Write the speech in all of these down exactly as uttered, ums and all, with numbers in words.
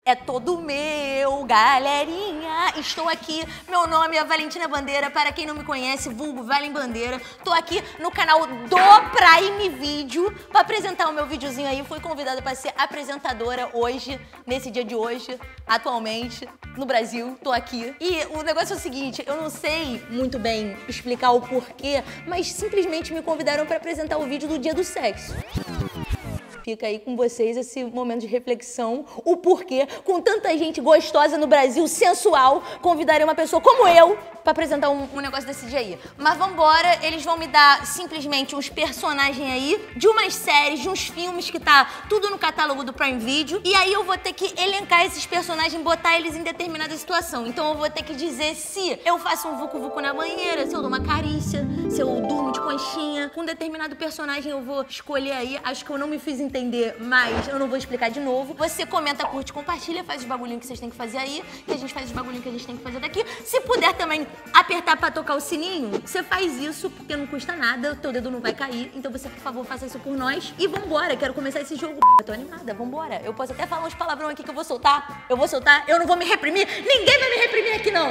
É todo meu, galerinha. Estou aqui, meu nome é Valentina Bandeira, para quem não me conhece, vulgo Valen Bandeira. Tô aqui no canal do Prime Video para apresentar o meu videozinho aí. Fui convidada para ser apresentadora hoje, nesse dia de hoje, atualmente, no Brasil. Tô aqui. E o negócio é o seguinte, eu não sei muito bem explicar o porquê, mas simplesmente me convidaram para apresentar o vídeo do dia do sexo. Fica aí com vocês esse momento de reflexão, o porquê, com tanta gente gostosa no Brasil, sensual, convidarei uma pessoa como eu pra apresentar um, um negócio desse dia aí. Mas vambora, eles vão me dar simplesmente uns personagens aí, de umas séries, de uns filmes que tá tudo no catálogo do Prime Video, e aí eu vou ter que elencar esses personagens, botar eles em determinada situação. Então eu vou ter que dizer se eu faço um vucu-vucu na banheira, se eu dou uma carícia, se eu durmo de conchinha. Com um determinado personagem eu vou escolher aí, acho que eu não me fiz entender. Entender, mas eu não vou explicar de novo. Você comenta, curte, compartilha, faz os bagulhinhos que vocês têm que fazer aí, que a gente faz os bagulhinhos que a gente tem que fazer daqui. Se puder também apertar pra tocar o sininho, você faz isso, porque não custa nada, o teu dedo não vai cair. Então você, por favor, faça isso por nós. E vambora, quero começar esse jogo. Eu tô animada, vambora. Eu posso até falar uns palavrão aqui que eu vou soltar. Eu vou soltar, eu não vou me reprimir. Ninguém vai me reprimir aqui, não.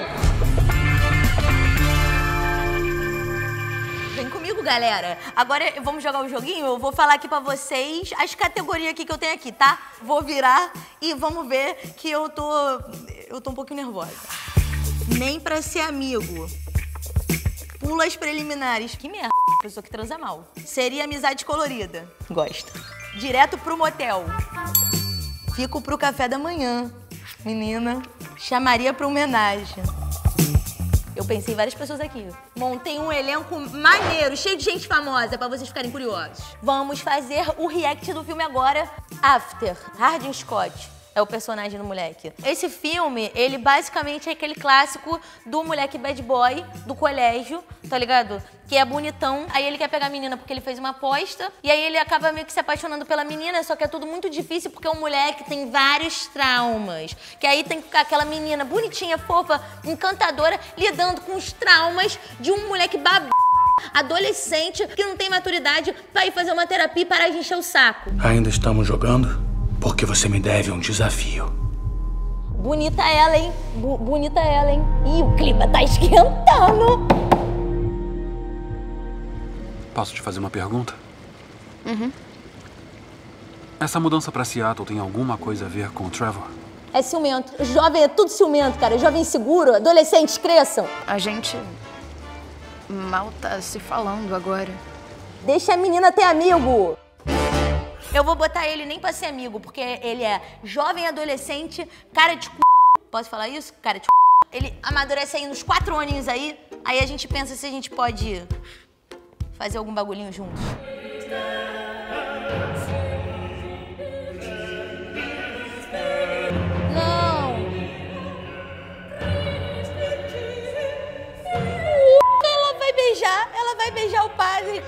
Vem comigo, galera. Agora vamos jogar o joguinho. Eu vou falar aqui pra vocês as categorias aqui que eu tenho aqui, tá? Vou virar e vamos ver que eu tô... Eu tô um pouquinho nervosa. Nem pra ser amigo. Pula as preliminares. Que merda, pessoa que transa mal. Seria amizade colorida. Gosto. Direto pro motel. Fico pro café da manhã. Menina, chamaria pra homenagem. Eu pensei em várias pessoas aqui. Montei um elenco maneiro, cheio de gente famosa, pra vocês ficarem curiosos. Vamos fazer o react do filme agora, After. Hardin Scott é o personagem do moleque. Esse filme, ele basicamente é aquele clássico do moleque bad boy do colégio, tá ligado? Que é bonitão, aí ele quer pegar a menina porque ele fez uma aposta, e aí ele acaba meio que se apaixonando pela menina, só que é tudo muito difícil porque o moleque tem vários traumas. Que aí tem que ficar aquela menina bonitinha, fofa, encantadora, lidando com os traumas de um moleque bab... adolescente que não tem maturidade pra ir fazer uma terapia e parar de encher o saco. Ainda estamos jogando? Porque você me deve um desafio. Bonita ela, hein? Bu bonita ela, hein? Ih, o clima tá esquentando. Posso te fazer uma pergunta? Uhum. Essa mudança pra Seattle tem alguma coisa a ver com o Trevor? É ciumento. Jovem é tudo ciumento, cara. Jovem inseguro, adolescentes cresçam. A gente mal tá se falando agora. Deixa a menina ter amigo. Eu vou botar ele nem pra ser amigo, porque ele é jovem adolescente, cara de c... Posso falar isso? Cara de c... Ele amadurece aí nos quatro aninhos aí, aí a gente pensa se a gente pode fazer algum bagulhinho juntos. Não! Ela vai beijar, ela vai beijar o padre.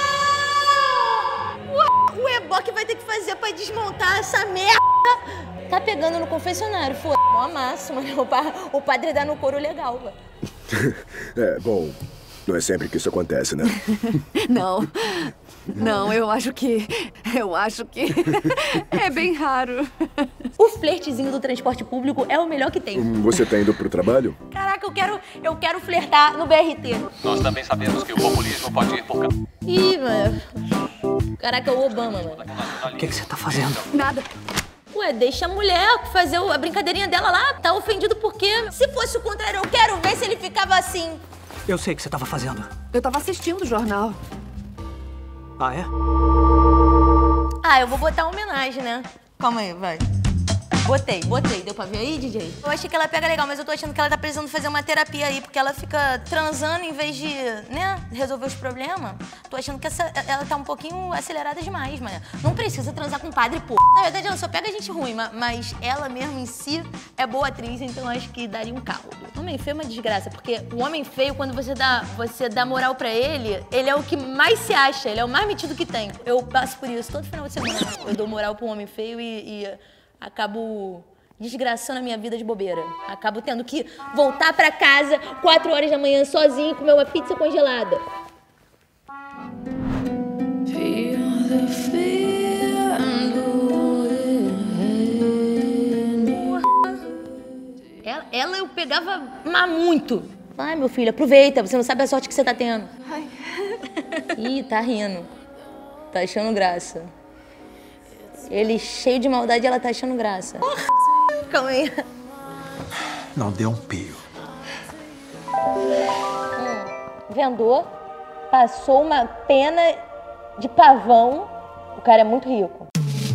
O Eboque vai ter que fazer pra desmontar essa merda. Tá pegando no confessionário, foda. Mó máximo, né? O, pa o padre dá no couro legal, velho. É, bom, não é sempre que isso acontece, né? Não, não, eu acho que... Eu acho que é bem raro. O flertezinho do transporte público é o melhor que tem. Hum, você tá indo pro trabalho? Caraca, eu quero, eu quero flertar no B R T. Nós também sabemos que o populismo pode ir por... Ih, mano. Caraca, o Obama, mano. O que, que você tá fazendo? Nada. Ué, deixa a mulher fazer a brincadeirinha dela lá. Tá ofendido por quê? Se fosse o contrário, eu quero ver se ele ficava assim. Eu sei o que você tava fazendo. Eu tava assistindo o jornal. Ah, é? Ah, eu vou botar uma homenagem, né? Calma aí, vai. Botei, botei. Deu pra ver aí, D J? Eu achei que ela pega legal, mas eu tô achando que ela tá precisando fazer uma terapia aí, porque ela fica transando em vez de, né, resolver os problemas. Tô achando que essa, ela tá um pouquinho acelerada demais, mano. Não precisa transar com o padre, pô. Na verdade, ela só pega gente ruim, mas ela mesmo em si é boa atriz, então eu acho que daria um caldo. Homem feio é uma desgraça, porque o homem feio, quando você dá, você dá moral pra ele, ele é o que mais se acha, ele é o mais metido que tem. Eu passo por isso todo final de semana. Eu dou moral pra um homem feio e... e acabo desgraçando a minha vida de bobeira. Acabo tendo que voltar pra casa quatro horas da manhã sozinho e comer uma pizza congelada. Ela eu pegava mas muito. Ai, meu filho, aproveita, você não sabe a sorte que você tá tendo. Ai. Ih, tá rindo. Tá achando graça. Ele cheio de maldade, ela tá achando graça. Calma aí. Não deu um pio. Hum, vendou, passou uma pena de pavão. O cara é muito rico.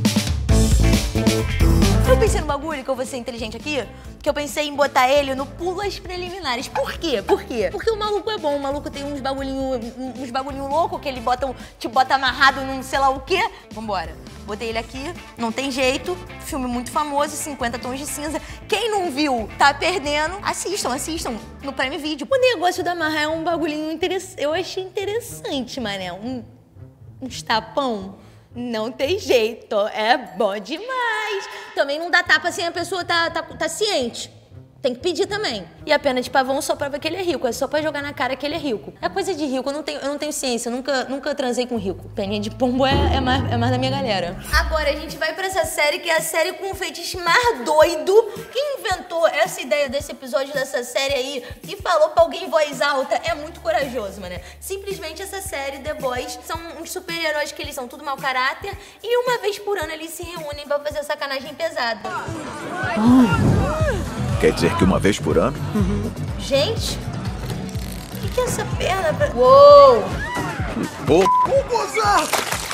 Eu pensei no bagulho que eu vou ser inteligente aqui, que eu pensei em botar ele no pulas preliminares. Por quê? Por quê? Porque o maluco é bom, o maluco tem uns bagulhinho, uns bagulhinho louco que ele bota, te bota amarrado num sei lá o quê. Vambora. Botei ele aqui, não tem jeito, filme muito famoso, cinquenta tons de cinza. Quem não viu, tá perdendo. Assistam, assistam no Prime Video. O negócio da amarrar é um bagulhinho interessante, eu achei interessante, mané. Um, uns tapão. Não tem jeito, é bom demais. Também não dá tapa sem a pessoa tá, tá, tá ciente. Tem que pedir também. E a pena de pavão só prova que ele é rico, é só pra jogar na cara que ele é rico. É coisa de rico, eu não tenho, eu não tenho ciência, eu nunca, nunca transei com rico. Peninha de pombo é, é, mais, é mais da minha galera. Agora a gente vai pra essa série, que é a série com o feitiço mais doido. Quem inventou essa ideia desse episódio, dessa série aí, e falou pra alguém em voz alta, é muito corajoso, mano. Simplesmente essa série, The Boys, são uns super-heróis que eles são tudo mau caráter, e uma vez por ano eles se reúnem pra fazer sacanagem pesada. Oh. Quer dizer que uma vez por ano? Uhum. Gente, o que, que é essa perna? Pra... Uou! Vou gozar!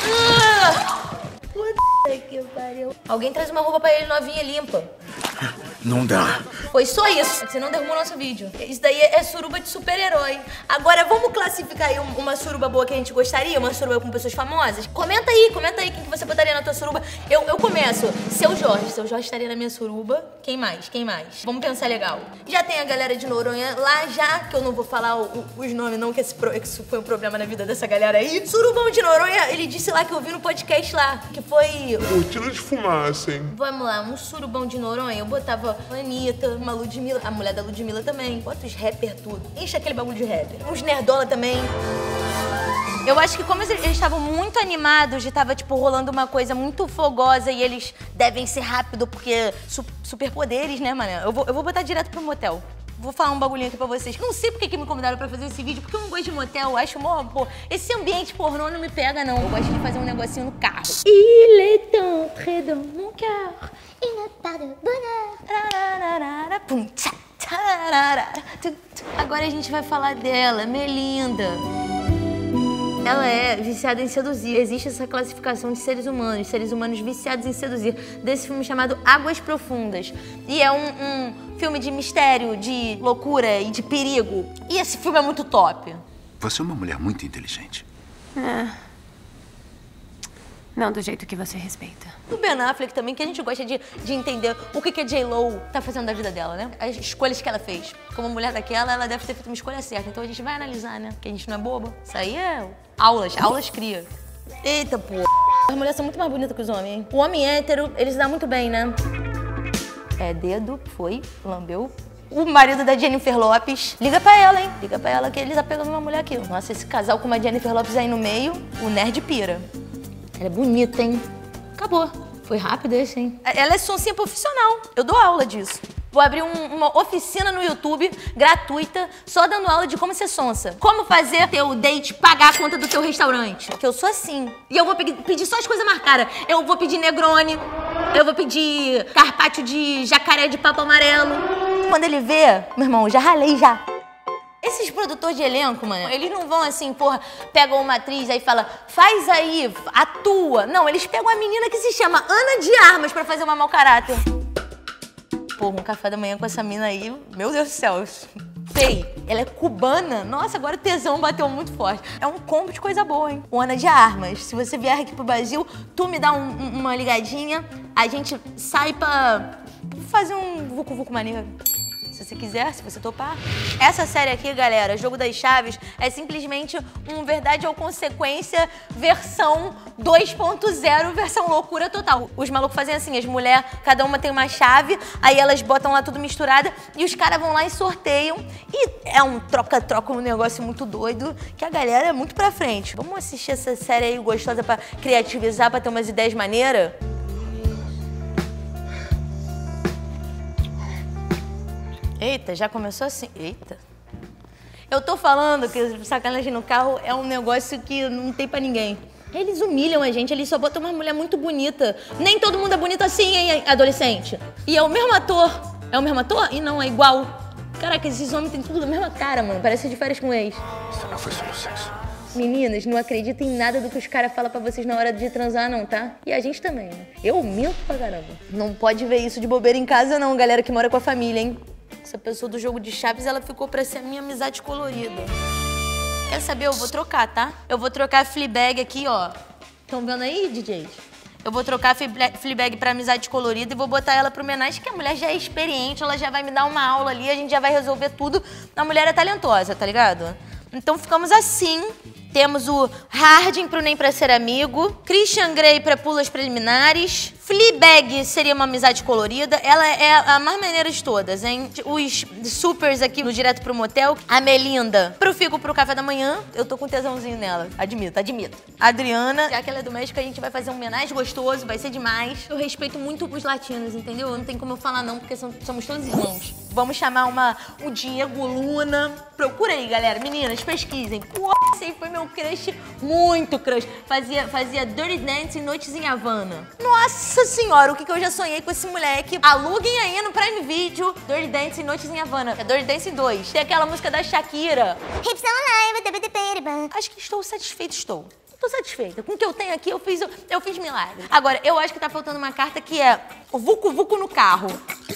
Ah! Puta que pariu. Alguém traz uma roupa pra ele novinha limpa. Não dá. Foi só isso. Você não derrubou o nosso vídeo. Isso daí é suruba de super-herói. Agora, vamos classificar aí uma suruba boa que a gente gostaria? Uma suruba com pessoas famosas? Comenta aí, comenta aí quem que você botaria na tua suruba. Eu, eu começo. Seu Jorge. Seu Jorge estaria na minha suruba. Quem mais? Quem mais? Vamos pensar legal. Já tem a galera de Noronha lá já, que eu não vou falar o, o, os nomes não, que esse pro, isso foi um problema na vida dessa galera aí. Surubão de Noronha, ele disse lá que eu vi no podcast lá, que foi... Cortina de fumaça, hein? Vamos lá, um surubão de Noronha, eu botava a Anitta, uma Ludmilla, a mulher da Ludmilla também. Bota os rapper tudo. Enche aquele bagulho de rapper. Uns nerdola também. Eu acho que como eles estavam muito animados, já tava, tipo, rolando uma coisa muito fogosa e eles devem ser rápido porque su superpoderes, né, mano? Eu vou, eu vou botar direto pro motel. Vou falar um bagulhinho aqui pra vocês. Não sei porque que me convidaram pra fazer esse vídeo, porque eu não gosto de motel. Eu acho, mó, pô, esse ambiente pornô não me pega, não. Eu gosto de fazer um negocinho no carro. Il est entré dans mon cœur, il n'a pas de bonheur. Pum, tchá, tararara. Agora a gente vai falar dela, Melinda. Ela é viciada em seduzir. Existe essa classificação de seres humanos, seres humanos viciados em seduzir, desse filme chamado Águas Profundas. E é um, um filme de mistério, de loucura e de perigo. E esse filme é muito top. Você é uma mulher muito inteligente. É. Não do jeito que você respeita. O Ben Affleck também, que a gente gosta de, de entender o que, que a J-Lo tá fazendo da vida dela, né? As escolhas que ela fez. Como mulher daquela, ela deve ter feito uma escolha certa. Então a gente vai analisar, né? Que a gente não é bobo. Isso aí é aulas, aulas cria. Eita, pô. As mulheres são muito mais bonitas que os homens, hein? O homem hétero, ele se dá muito bem, né? É, dedo, foi, lambeu. O marido da Jennifer Lopez. Liga pra ela, hein? Liga pra ela que eles apegam uma mulher aqui. Nossa, esse casal com uma Jennifer Lopez aí no meio, o nerd pira. Ela é bonita, hein? Acabou. Foi rápido esse, hein? Ela é sonsinha profissional. Eu dou aula disso. Vou abrir um, uma oficina no YouTube, gratuita, só dando aula de como ser sonsa. Como fazer teu date pagar a conta do teu restaurante. Que eu sou assim. E eu vou pedir, pedir só as coisas marcadas. Eu vou pedir Negroni, eu vou pedir carpaccio de jacaré de papo amarelo. Quando ele vê, meu irmão, já ralei já. Esses produtores de elenco, mano, eles não vão assim, porra, pegam uma atriz aí e fala, faz aí, atua. Não, eles pegam a menina que se chama Ana de Armas pra fazer uma mau caráter. Porra, um café da manhã com essa mina aí, meu Deus do céu. Sei, ela é cubana. Nossa, agora o tesão bateu muito forte. É um combo de coisa boa, hein? O Ana de Armas, se você vier aqui pro Brasil, tu me dá um, um, uma ligadinha, a gente sai pra fazer um vucu-vucu maneiro. Se você quiser, se você topar. Essa série aqui, galera, Jogo das Chaves, é simplesmente um Verdade ou Consequência versão dois ponto zero, versão loucura total. Os malucos fazem assim, as mulheres, cada uma tem uma chave, aí elas botam lá tudo misturada e os caras vão lá e sorteiam. E é um troca-troca, um negócio muito doido, que a galera é muito pra frente. Vamos assistir essa série aí gostosa pra criativizar, pra ter umas ideias maneiras? Eita, já começou assim? Eita. Eu tô falando que sacanagem no carro é um negócio que não tem pra ninguém. Eles humilham a gente, eles só botam uma mulher muito bonita. Nem todo mundo é bonito assim, hein, adolescente? E é o mesmo ator. É o mesmo ator? E não, é igual. Caraca, esses homens têm tudo da mesma cara, mano. Parece de férias com ex. Isso não foi só no sexo. Meninas, não acreditem em nada do que os caras falam pra vocês na hora de transar, não, tá? E a gente também, né? Eu minto pra caramba. Não pode ver isso de bobeira em casa, não, galera que mora com a família, hein? Essa pessoa do jogo de chaves, ela ficou pra ser a minha amizade colorida. Quer saber? Eu vou trocar, tá? Eu vou trocar a Fleabag aqui, ó. Estão vendo aí, D Js? Eu vou trocar a Fleabag pra amizade colorida e vou botar ela pro homenagem, que a mulher já é experiente, ela já vai me dar uma aula ali, a gente já vai resolver tudo. A mulher é talentosa, tá ligado? Então ficamos assim. Temos o Hardin pro Nem Pra Ser Amigo, Christian Grey pra pulas preliminares, Fleabag seria uma amizade colorida, ela é a mais maneira de todas, hein? Os supers aqui no Direto pro Motel, a Melinda pro Fico pro Café da Manhã, eu tô com tesãozinho nela, admito, admito. A Adriana, já que ela é do México, a gente vai fazer um homenagem gostoso, vai ser demais. Eu respeito muito os latinos, entendeu? Não tem como eu falar não, porque são, somos todos irmãos. Vamos chamar uma, o Diego Luna, procura aí, galera, meninas, pesquisem. Pô, esse aí foi meu crush, muito crush. Fazia, fazia Dirty Dancing, Noites em Havana. Nossa senhora, o que, que eu já sonhei com esse moleque. Aluguem aí no Prime Video Dirty Dancing, Noites em Havana. É Dirty Dancing dois. Tem aquela música da Shakira. Acho que estou satisfeita, estou. Tô satisfeita. Com o que eu tenho aqui, eu fiz, eu, eu fiz milagre. Agora, eu acho que tá faltando uma carta que é o Vucu Vucu no carro.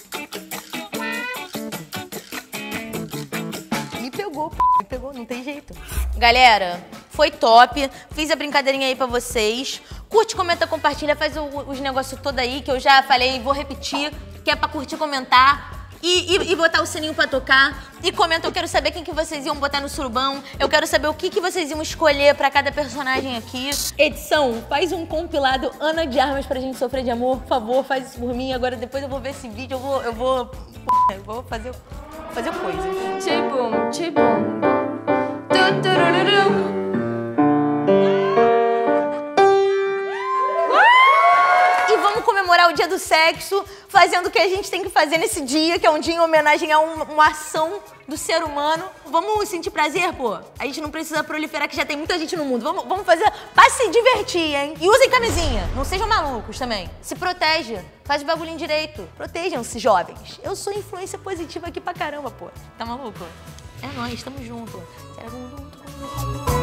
Me pegou, me pegou, não tem jeito. Galera, foi top. Fiz a brincadeirinha aí pra vocês. Curte, comenta, compartilha, faz o, os negócios todos aí que eu já falei e vou repetir, que é pra curtir, comentar. E, e, e botar o sininho pra tocar. E comenta, eu quero saber quem que vocês iam botar no surubão. Eu quero saber o que, que vocês iam escolher pra cada personagem aqui. Edição, faz um compilado Ana de Armas pra gente sofrer de amor. Por favor, faz isso por mim. Agora depois eu vou ver esse vídeo, eu vou... Eu vou, eu vou fazer, fazer coisas. Tibum, tibum. Du, durururu. Comemorar o dia do sexo, fazendo o que a gente tem que fazer nesse dia, que é um dia em homenagem a um, uma ação do ser humano. Vamos sentir prazer, pô? A gente não precisa proliferar, que já tem muita gente no mundo. Vamos, vamos fazer pra se divertir, hein? E usem camisinha, não sejam malucos também. Se protege, faz o bagulhinho direito. Protejam-se, jovens. Eu sou influência positiva aqui pra caramba, pô. Tá maluco? É nóis, tamo junto.